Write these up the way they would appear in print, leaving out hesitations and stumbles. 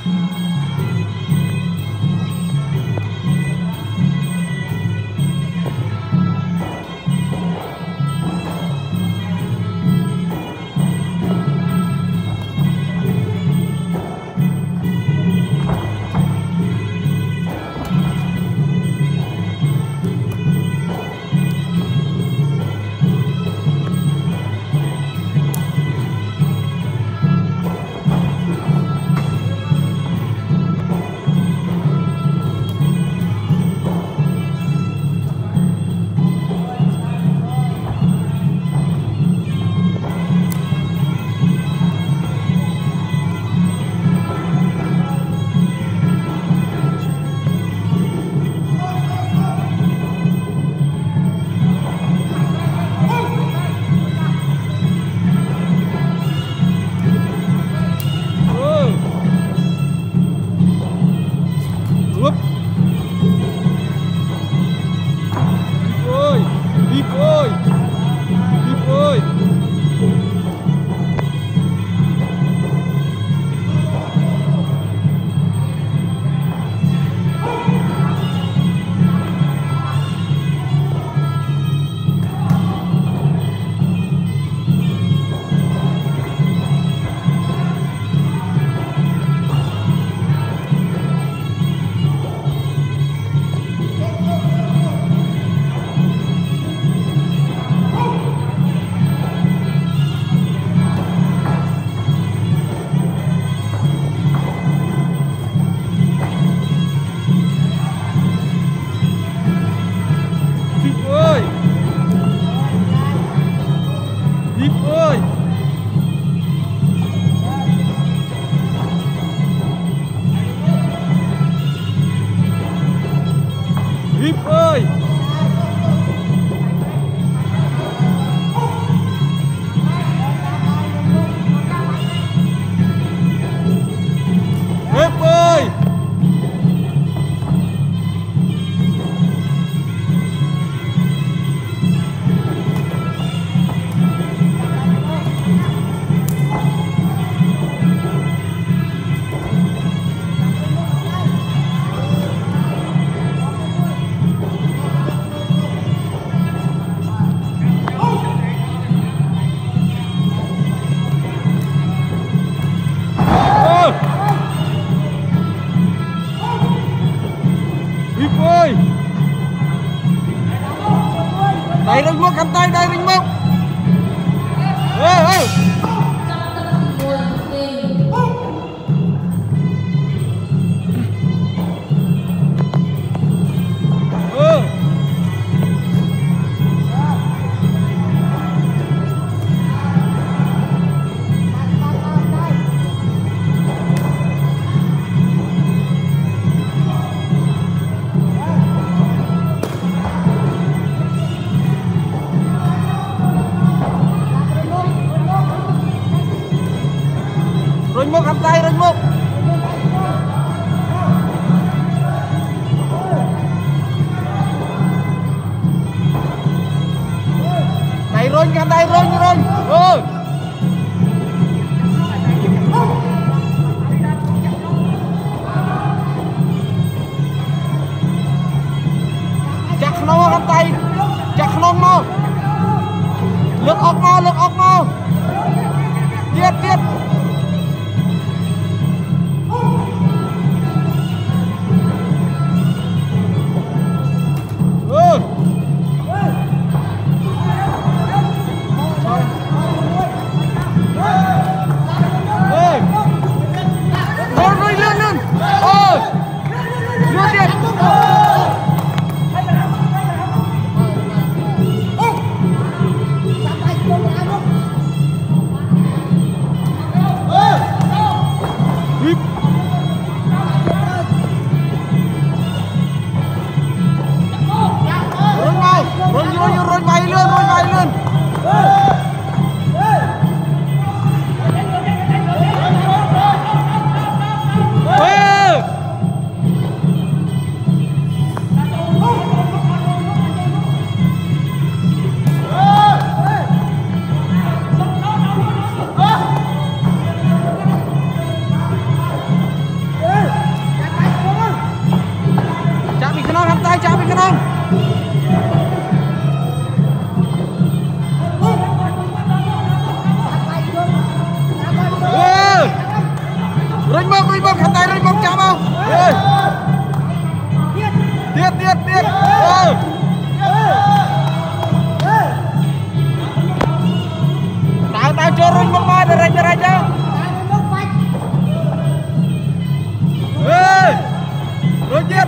Đây rinh mốc cầm tay, đây rinh mốc. Rinh mốc cầm tay, rinh mốc. Này rinh cầm tay, rinh. Chặt nó cầm tay, chặt nó. Lực ốc nó. Tiết. ruồi một khăn tay ruồi một chạm không tiết tao cho ruồi một mai để ra cho ruồi tiết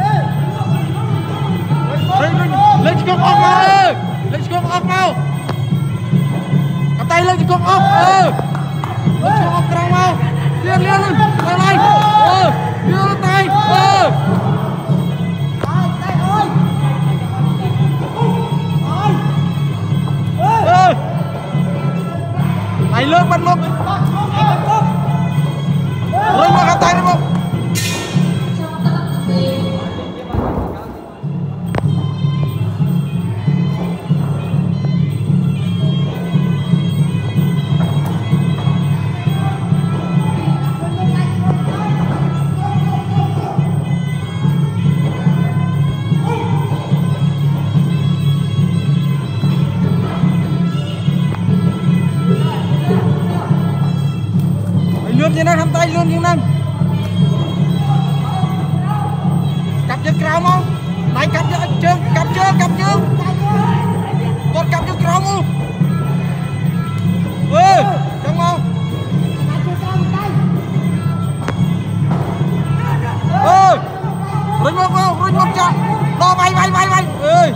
lên chiếc ốc mau lên chiếc ốc mau cầm tay lên chiếc ốc lên chiếc ốc trăng mau liên tay này liên tay tay lớn bắn một rồi mà cầm tay đi một luôn như năng tay luôn như năng cặp chân cào không tay cặp chân còn cặp chân cào không không không rồi một chặt lo bay ơi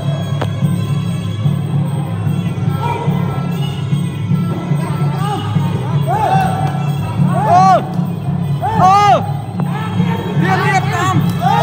Liên Nam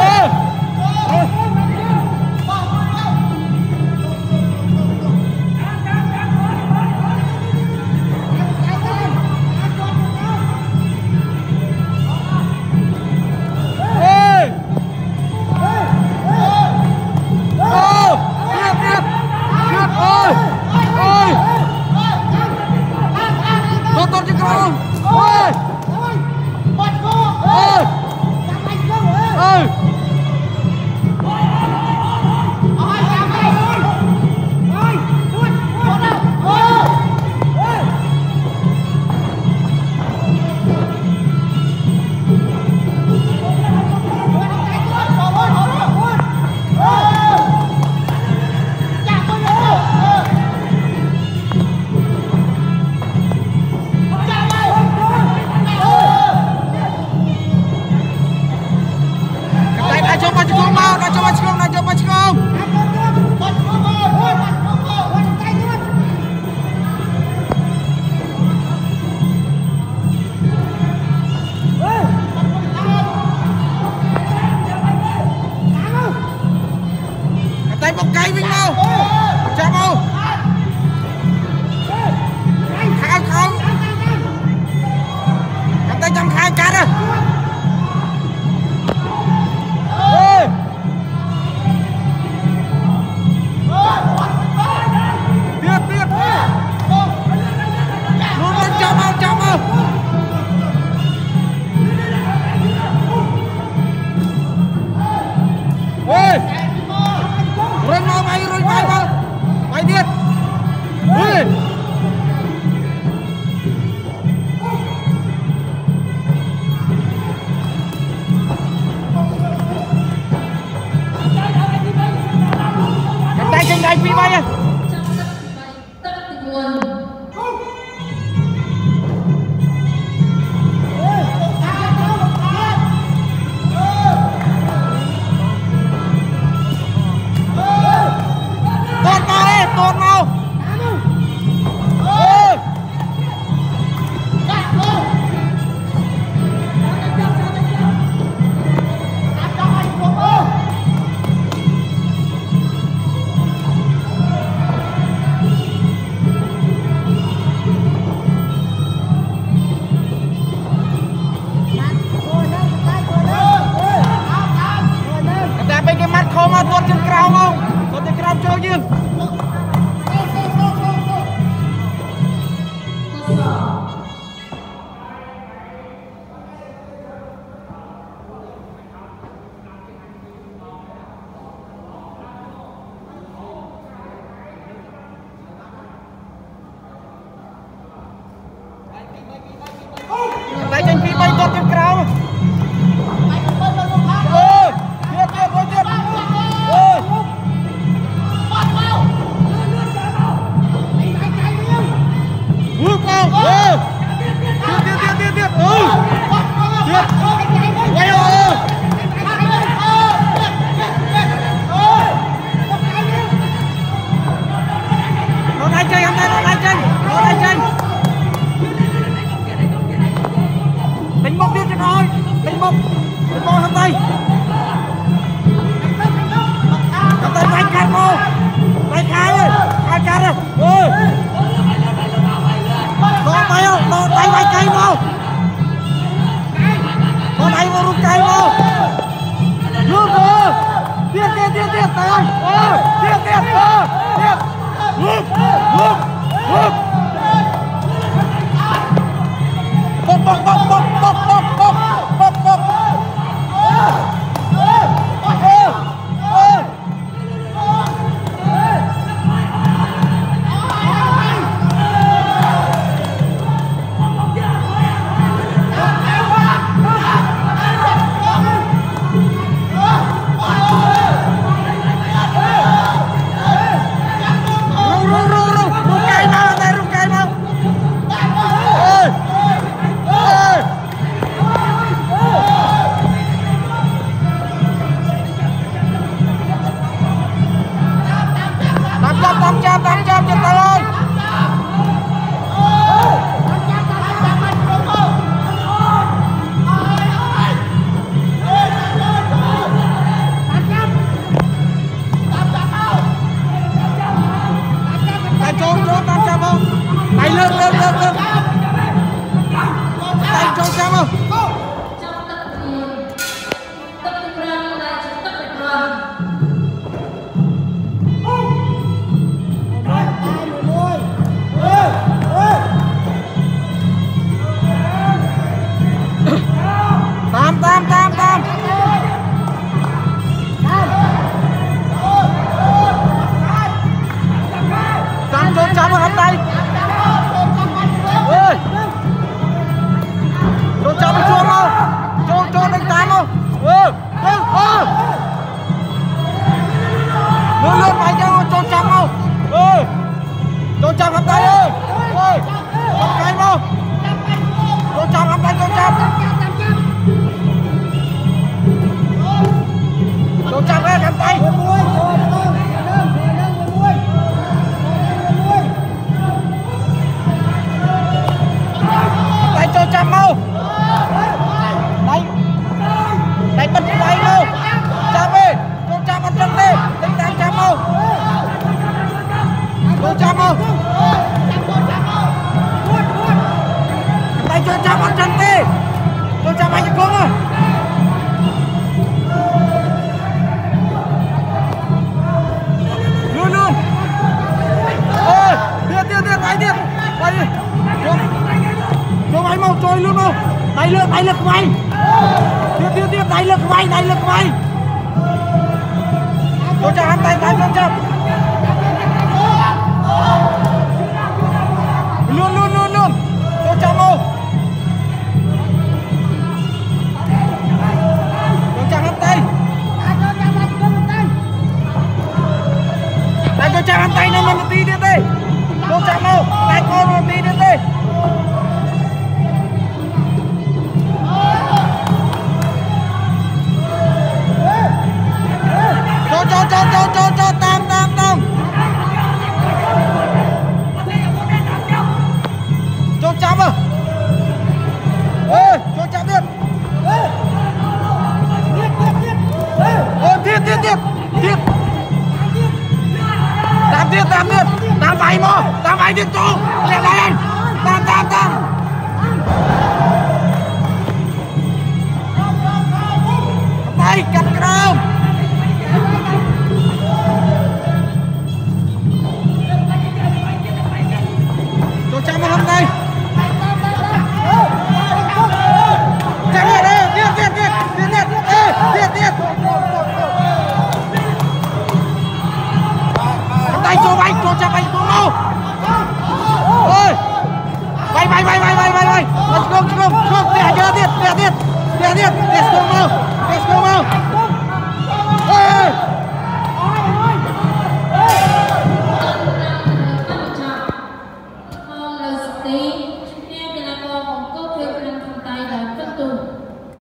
tay một cây Vinh mau chạm mau khai không cầm tay chăm khai cá đó tiết luôn lên chạm mau rồi bay điên cầm tay trên đây phi bay à tốt mau cái mắt không mà tuột trên cao chơi chứ tay chân phi bay tuột trên cao một lên một thằng tay bay cắt một bay khai ơi khai cắt rồi ôi có tay không có tay bay cây không có tay vào rút cây không luôn rồi tiếp tay ơi tiếp tiếp hút tám trăm cho tay ơi tay trốn 800 không tay lên tay trốn trăm không Trốn chậm hấp tay ơi ôi hấp tay mau trốn chậm hấp tay trốn chậm ơi hấp tay tay trốn chậm mau đánh bật tay đâu chậm đi trốn chậm ăn chân đi đánh tay chậm mau trốn chậm mau tay trốn chậm ăn chân đi trốn chậm anh không à luôn ôi tiếp tay tiếp quay đi trốn anh mau trôi luôn đâu tay lực mày tiếp tay lực mày trốn chậm ăn tay trốn chậm luôn trốn chậm mau trốn chậm ăn tay trốn chậm ăn tay nó một tí đi trốn chậm mau tay con một tí đi cho tam trốn chậm à ơi trốn chậm tiếp tiếp tam bay mò tam bay tiếp chỗ lên tam tay cắt cái đâu trốn chậm vào hôm nay chậm về đây tiếp tay cho bay trốn chậm bay không đâu ôi bay let's go tiếp